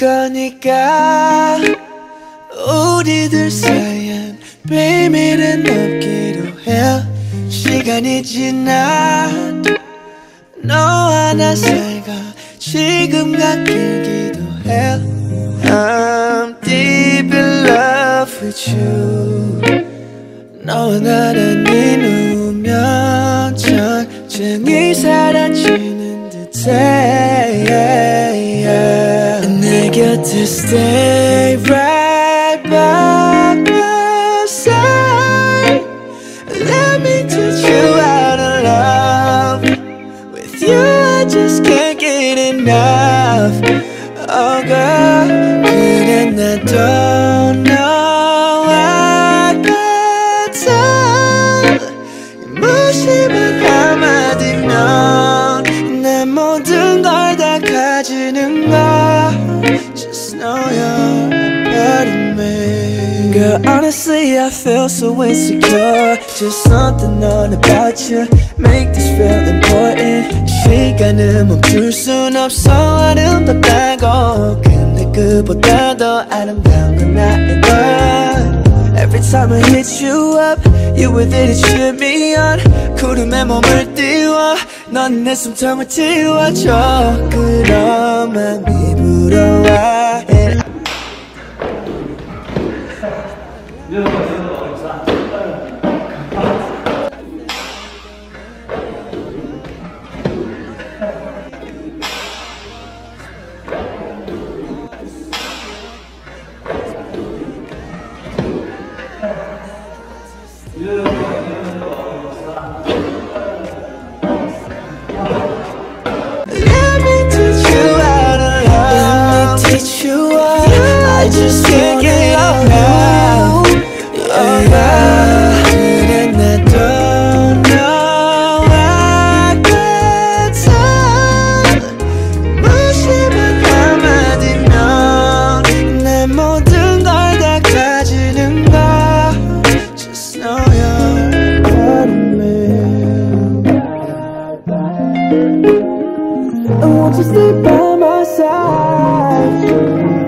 거니까 우리들 사이엔 비밀은 없기로 해. 시간이 지나도 너와 나 사이가 지금 같기도 해. I'm deep in love with you. 너와 나란히 누우면 전쟁이 사라지는 듯해. 내 곁에 stay right by my side. Let me teach you how to love. With you I just can't get enough. Oh girl, 그래 나도 너와 같아. 무심한 한마디면 내 모든 걸 다 가지는 거. Just know you're a part of me. Girl, honestly I feel so insecure. Just something on about you make this feel important. 시간을 멈출 순 없어. 아름답다고 근데 그보다 더 아름다운 건 나의 것. Every time I hit you up, you with it, it cheer me on. 구름에 몸을 띄워 넌 내 숨통을 틔워줘. 그런 맘이 불어와. I just can't get enough. 그래 나도 너와 같아. 무심한 한마디면 내 모든 걸 다 가지는 거. Just know you're part of me. I want you to stay by my side.